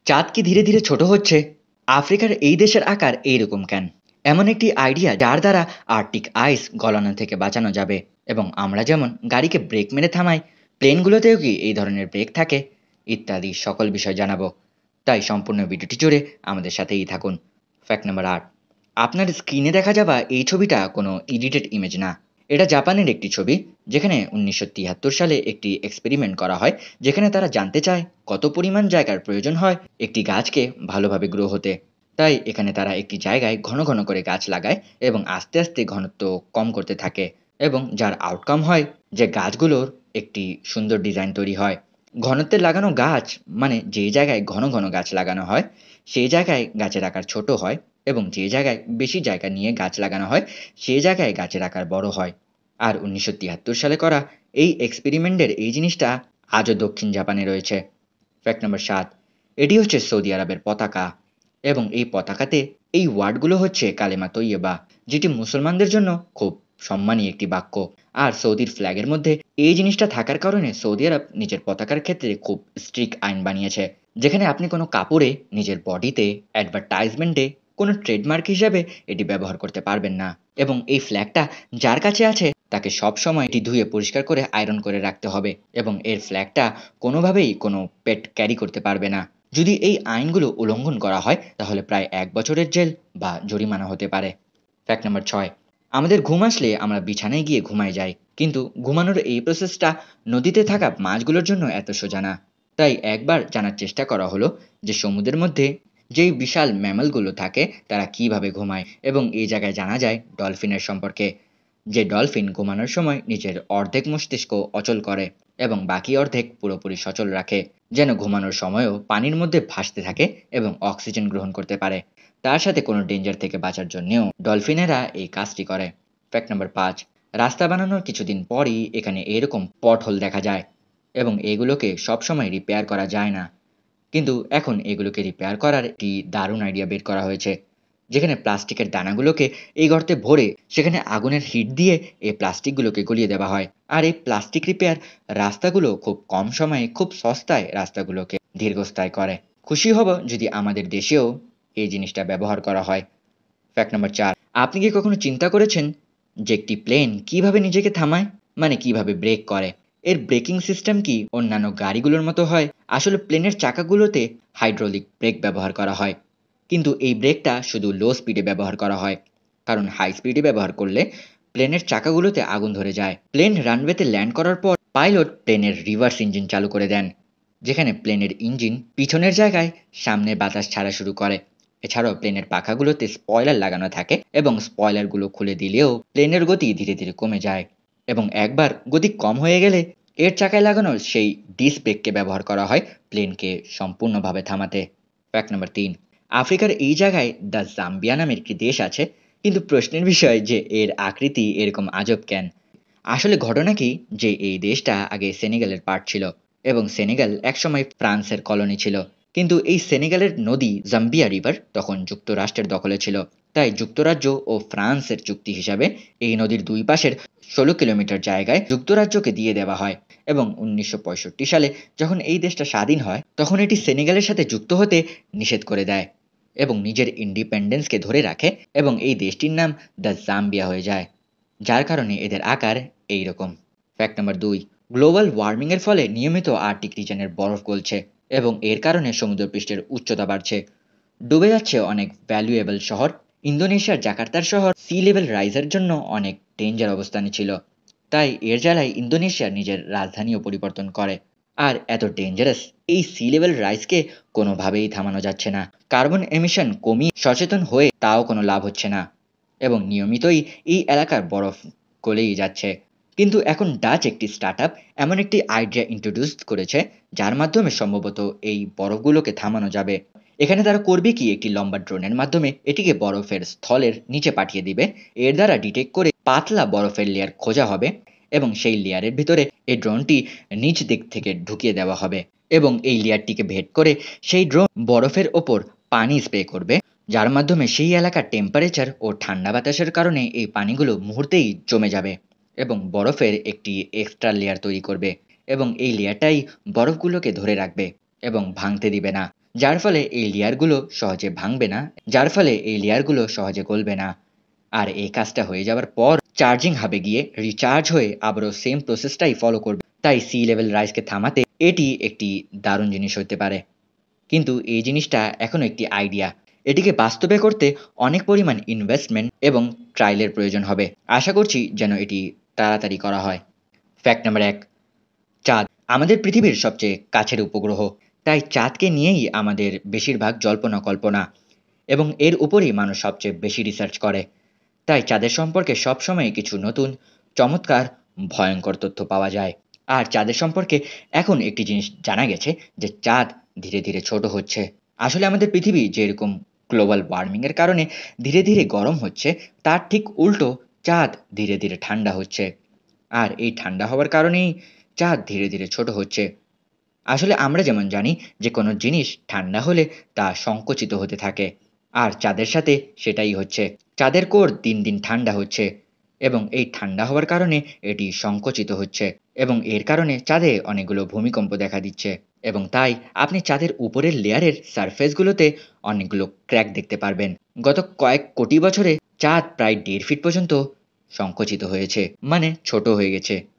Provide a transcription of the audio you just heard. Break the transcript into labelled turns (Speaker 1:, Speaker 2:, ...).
Speaker 1: চাঁদ কি ধীরে ধীরে ছোট হচ্ছে? আফ্রিকার এই দেশের আকার এইরকম কেন? এমন একটি আইডিয়া যার দ্বারা আর্কটিক আইস গলানো থেকে বাঁচানো যাবে। এবং আমরা যেমন গাড়িকে ব্রেক মেরে থামাই, প্লেনগুলোতেও কি এই ধরনের ব্রেক থাকে? ইত্যাদি সকল বিষয় জানাবো। তাই সম্পূর্ণ ভিডিওটি জুড়ে আমাদের সাথেই থাকুন। Fact number ৮। আপনার স্ক্রিনে দেখা যাবা এই ছবিটা কোনো এডিটেড ইমেজ না। এটা জাপানের একটি ছবি, যেখানে ১৯৭৩ সালে একটি এক্সপেরিমেন্ট করা হয়, যেখানে তারা জানতে চায় কত পরিমাণ জায়গার প্রয়োজন হয় একটি গাছকে ভালোভাবে গ্রো হতে। তাই এখানে তারা একটি জায়গায় ঘন ঘন করে গাছ লাগায় এবং আস্তে আস্তে ঘনত্ব কম করতে থাকে, এবং যার আউটকাম হয় যে গাছগুলোর একটি সুন্দর ডিজাইন তৈরি হয়। ঘনত্বে লাগানো গাছ মানে যে জায়গায় ঘন ঘন গাছ লাগানো হয় সেই জায়গায় গাছের আকার ছোট হয়, এবং যে জায়গায় বেশি জায়গা নিয়ে গাছ লাগানো হয় সেই জায়গায় গাছের আকার বড় হয়। আর ১৯৭৩ সালে করা এই এক্সপেরিমেন্টের এই জিনিসটা আজও দক্ষিণ জাপানে রয়েছে। Fact number ৭। এটি হচ্ছে সৌদি আরবের পতাকা, এবং এই পতাকাতে এই ওয়ার্ডগুলো হচ্ছে কালেমা তৈয়বা, যেটি মুসলমানদের জন্য খুব সম্মানী একটি বাক্য। আর সৌদির ফ্ল্যাগের মধ্যে এই জিনিসটা থাকার কারণে সৌদি আরব নিজের পতাকার ক্ষেত্রে খুব স্ট্রিক্ট আইন বানিয়েছে, যেখানে আপনি কোনো কাপড়ে, নিজের বডিতে, অ্যাডভার্টাইজমেন্টে কোনো ট্রেডমার্ক হিসাবে এটি ব্যবহার করতে পারবেন না। এবং এই ফ্ল্যাগটা যার কাছে আছে তাকে সবসময় এটি ধুয়ে পরিষ্কার করে আয়রন করে রাখতে হবে, এবং এর ফ্ল্যাগটা কোনোভাবেই কোনো পেট ক্যারি করতে পারবে না। যদি এই আইনগুলো উল্লঙ্ঘন করা হয় তাহলে প্রায় ১ বছরের জেল বা জরিমানা হতে পারে। Fact number ৬। আমাদের ঘুম আসলে আমরা বিছানায় গিয়ে ঘুমায় যাই। কিন্তু ঘুমানোর এই প্রসেসটা নদীতে থাকা মাছগুলোর জন্য এত সোজা না। তাই একবার জানার চেষ্টা করা হলো যে সমুদ্রের মধ্যে যেই বিশাল ম্যামলগুলো থাকে তারা কিভাবে ঘুমায়, এবং এই জায়গায় জানা যায় ডলফিনের সম্পর্কে। যে ডলফিন ঘুমানোর সময় নিজের অর্ধেক মস্তিষ্ক অচল করে এবং বাকি অর্ধেক পুরোপুরি সচল রাখে, যেন ঘুমানোর সময়ও পানির মধ্যে ভাসতে থাকে এবং অক্সিজেন গ্রহণ করতে পারে। তার সাথে কোনো ডেঞ্জার থেকে বাঁচার জন্যেও ডলফিনেরা এই কাজটি করে। Fact number ৫। রাস্তা বানানোর কিছুদিন পরই এখানে এরকম পটহোল দেখা যায়, এবং এগুলোকে সবসময় রিপেয়ার করা যায় না। কিন্তু এখন এগুলোকে রিপেয়ার করার একটি দারুণ আইডিয়া বের করা হয়েছে, যেখানে প্লাস্টিকের দানাগুলোকে এই গর্তে ভরে সেখানে আগুনের হিট দিয়ে এই প্লাস্টিকগুলোকে গলিয়ে দেওয়া হয়। আর এই প্লাস্টিক রিপেয়ার রাস্তাগুলো খুব কম সময়ে খুব সস্তায় রাস্তাগুলোকে দীর্ঘস্থায়ী করে। খুশি হব যদি আমাদের দেশেও এই জিনিসটা ব্যবহার করা হয়। Fact number ৪। আপনি কি কখনো চিন্তা করেছেন যে একটি প্লেন কিভাবে নিজেকে থামায়? মানে কিভাবে ব্রেক করে? এর ব্রেকিং সিস্টেম কি অন্যান্য গাড়িগুলোর মতো হয়? আসলে প্লেনের চাকাগুলোতে হাইড্রোলিক ব্রেক ব্যবহার করা হয়। কিন্তু এই ব্রেকটা শুধু লো স্পিডে ব্যবহার করা হয়। কারণ হাই স্পিডে ব্যবহার করলে প্লেনের চাকাগুলোতে আগুন ধরে যায়। প্লেন রানওয়েতে ল্যান্ড করার পর পাইলট প্লেনের রিভার্স ইঞ্জিন চালু করে দেন, যেখানে প্লেনের ইঞ্জিন পিছনের জায়গায় সামনে বাতাস ছাড়া শুরু করে। এছাড়াও প্লেনের পাখাগুলোতে স্পয়লার লাগানো থাকে, এবং স্পয়লারগুলো খুলে দিলেও প্লেনের গতি ধীরে ধীরে কমে যায়, এবং একবার গতি কম হয়ে গেলে এর চাকায় লাগানো সেই ডিস্ক ব্রেককে ব্যবহার করা হয় প্লেনকে সম্পূর্ণভাবে থামাতে। Fact number ৩। আফ্রিকার এই জায়গায় দ্য জাম্বিয়া নামের একটি দেশ আছে, কিন্তু প্রশ্নের বিষয় যে এর আকৃতি এরকম আজব কেন? আসলে ঘটনা কি যে এই দেশটা আগে সেনেগালের পার্ট ছিল, এবং সেনেগাল একসময় ফ্রান্সের কলোনি ছিল। কিন্তু এই সেনেগালের নদী জাম্বিয়া রিভার তখন যুক্তরাষ্ট্রের দখলে ছিল। তাই যুক্তরাজ্য ও ফ্রান্সের চুক্তি হিসাবে এই নদীর দুই পাশের ১৬ কিলোমিটার জায়গায় যুক্তরাজ্যকে দিয়ে দেওয়া হয়, এবং ১৯৬৫ সালে যখন এই দেশটা স্বাধীন হয় তখন এটি সেনেগালের সাথে যুক্ত হতে নিষেধ করে দেয়, এবং নিজের ইন্ডিপেন্ডেন্সকে ধরে রাখে, এবং এই দেশটির নাম দ্য জাম্বিয়া হয়ে যায়, যার কারণে এদের আকার এই রকম। Fact number ২। গ্লোবাল ওয়ার্মিং এর ফলে নিয়মিত আর্কটিক রিজনের বরফ গলছে, এবং এর কারণে সমুদ্রপৃষ্ঠের উচ্চতা বাড়ছে। ডুবে যাচ্ছে অনেক ভ্যালুয়েবল শহর। ইন্দোনেশিয়ার জাকার্তার শহর সি লেভেল রাইজের জন্য অনেক ডেঞ্জার অবস্থানে ছিল। তাই এর জ্বালায় ইন্দোনেশিয়া নিজের রাজধানীও পরিবর্তন করে। আর এত ডেঞ্জারাস এই সি লেভেল রাইজকে কোনোভাবেই থামানো যাচ্ছে না। কার্বন এমিশন কমিয়ে সচেতন হয়ে তাও কোনো লাভ হচ্ছে না, এবং নিয়মিতই এই এলাকার বরফ গলেই যাচ্ছে। কিন্তু এখন ডাচ একটি স্টার্টআপ এমন একটি আইডিয়া ইন্ট্রোডিউস করেছে যার মাধ্যমে সম্ভবত এই বরফগুলোকে থামানো যাবে। এখানে তারা করবে কি, একটি লম্বা ড্রোনের মাধ্যমে এটিকে বরফের স্থলের নিচে পাঠিয়ে দিবে। এর দ্বারা ডিটেক্ট করে পাতলা বরফের লেয়ার খোঁজা হবে, এবং সেই লেয়ারের ভিতরে এই ড্রোনটি নিচ দিক থেকে ঢুকিয়ে দেওয়া হবে, এবং এই লেয়ারটিকে ভেদ করে সেই ড্রোন বরফের ওপর পানি স্প্রে করবে, যার মাধ্যমে সেই এলাকার টেম্পারেচার ও ঠান্ডা বাতাসের কারণে এই পানিগুলো মুহূর্তেই জমে যাবে, এবং বরফের একটি এক্সট্রা লেয়ার তৈরি করবে, এবং এই লেয়ারটাই বরফগুলোকে ধরে রাখবে এবং ভাঙতে দিবে না। যার ফলে এই লেয়ারগুলো সহজে গলবে না। আর এই কাজটা হয়ে যাওয়ার পর চার্জিং হাবে গিয়ে রিচার্জ হয়ে আবারও সেম প্রসেসটাই ফলো করবে। তাই সি লেভেল রাইজকে থামাতে এটি একটি দারুণ জিনিস হতে পারে। কিন্তু এই জিনিসটা এখনো একটি আইডিয়া। এটিকে বাস্তবে করতে অনেক পরিমাণ ইনভেস্টমেন্ট এবং ট্রায়ালের প্রয়োজন হবে। আশা করছি যেন এটি তাড়াতাড়ি করা হয়। ফ্যাক্ট নাম্বার ১, চাঁদ আমাদের পৃথিবীর সবচেয়ে কাছের উপগ্রহ। তাই চাঁদকে নিয়েই আমাদের বেশিরভাগ জল্পনা কল্পনা এবং এর উপরই মানুষ সবচেয়ে বেশি রিসার্চ করে। তাই চাঁদের সম্পর্কে সবসময় কিছু নতুন, চমৎকার, ভয়ঙ্কর তথ্য পাওয়া যায়। আর চাঁদের সম্পর্কে এখন একটি জিনিস জানা গেছে যে চাঁদ ধীরে ধীরে ছোট হচ্ছে। আসলে আমাদের পৃথিবী যেরকম গ্লোবাল ওয়ার্মিং এর কারণে ধীরে ধীরে গরম হচ্ছে, তার ঠিক উল্টো চাঁদ ধীরে ধীরে ঠান্ডা হচ্ছে। আর এই ঠান্ডা হওয়ার কারণেই চাঁদ ধীরে ধীরে ছোট হচ্ছে। আসলে আমরা যেমন জানি যে কোনো জিনিস ঠান্ডা হলে তা সংকুচিত হতে থাকে, আর চাঁদের সাথে সেটাই হচ্ছে। চাঁদের কোর দিন দিন ঠান্ডা হচ্ছে এবং এই ঠান্ডা হওয়ার কারণে এটি সংকুচিত হচ্ছে এবং এর কারণে চাঁদে অনেকগুলো ভূমিকম্প দেখা দিচ্ছে এবং তাই আপনি চাঁদের উপরের লেয়ারের সারফেসগুলোতে অনেকগুলো ক্র্যাক দেখতে পারবেন। গত কয়েক কোটি বছরে চাঁদ প্রায় 1.5 ফিট পর্যন্ত সংকুচিত হয়েছে, মানে ছোট হয়ে গেছে।